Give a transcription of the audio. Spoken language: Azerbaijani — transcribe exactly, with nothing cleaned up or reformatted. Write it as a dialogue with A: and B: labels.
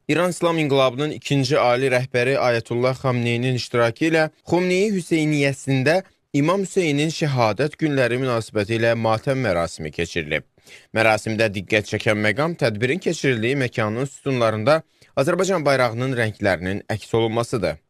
A: İran İslam İnqilabının ikinci ali rəhbəri Ayətullah Xamneyinin iştirakı ilə Xomneyi Hüseyniyəsində İmam Hüseynin şəhadət günləri münasibəti ilə matəm mərasimi keçirilib. Mərasimdə diqqət çəkən məqam tədbirin keçirildiyi məkanın sütunlarında Azərbaycan bayrağının rənglərinin əks olunmasıdır.